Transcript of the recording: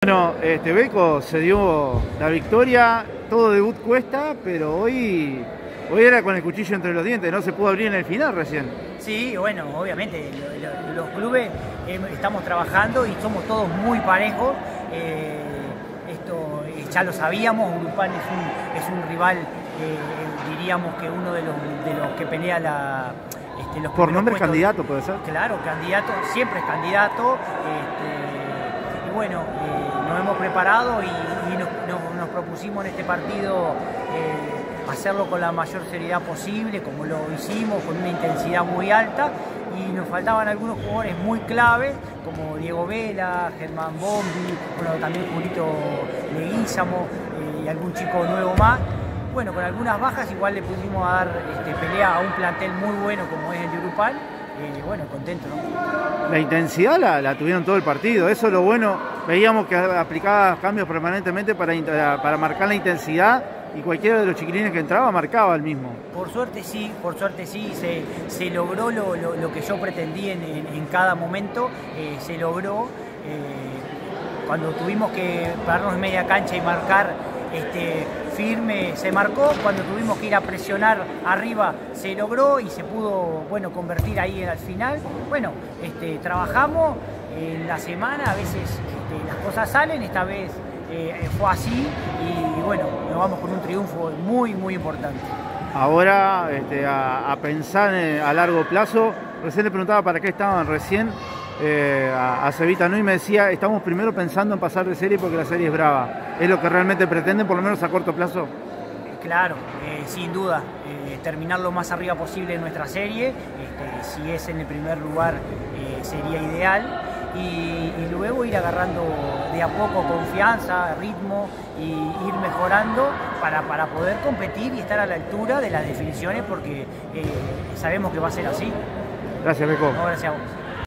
Bueno, Beco se dio la victoria, todo debut cuesta, pero hoy era con el cuchillo entre los dientes, no se pudo abrir en el final recién. Sí, bueno, obviamente los clubes estamos trabajando y somos todos muy parejos. Esto ya lo sabíamos, Grupal es un rival, diríamos que uno de los que pelea los Por nombre puestos. Candidato, ¿puede ser? Claro, candidato, siempre es candidato. Y bueno, nos hemos preparado y nos propusimos en este partido hacerlo con la mayor seriedad posible, como lo hicimos, con una intensidad muy alta, y nos faltaban algunos jugadores muy claves, como Diego Vela, Germán Bombi, bueno, también Julito Leguízamo y algún chico nuevo más. Bueno, con algunas bajas igual le pudimos dar pelea a un plantel muy bueno como es el de Grupal. Bueno, contento, ¿no? La intensidad la tuvieron todo el partido, eso es lo bueno. Veíamos que aplicaba cambios permanentemente para marcar la intensidad, y cualquiera de los chiquilines que entraba marcaba el mismo. Por suerte sí, se logró lo que yo pretendí en cada momento, se logró. Cuando tuvimos que pararnos en media cancha y marcar firme, se marcó. Cuando tuvimos que ir a presionar arriba, se logró y se pudo, bueno, convertir ahí al final. Bueno, trabajamos en la semana, a veces las cosas salen, esta vez fue así y bueno, nos vamos con un triunfo muy, muy importante. Ahora a pensar a largo plazo, recién le preguntaba para qué estaban recién a Cevita, ¿no? Y me decía, estamos primero pensando en pasar de serie porque la serie es brava. ¿Es lo que realmente pretenden, por lo menos a corto plazo? Claro, sin duda, terminar lo más arriba posible en nuestra serie, si es en el primer lugar sería ideal, y luego ir agarrando de a poco confianza, ritmo y ir mejorando para poder competir y estar a la altura de las definiciones, porque sabemos que va a ser así. Gracias, Beco. No, gracias a vos.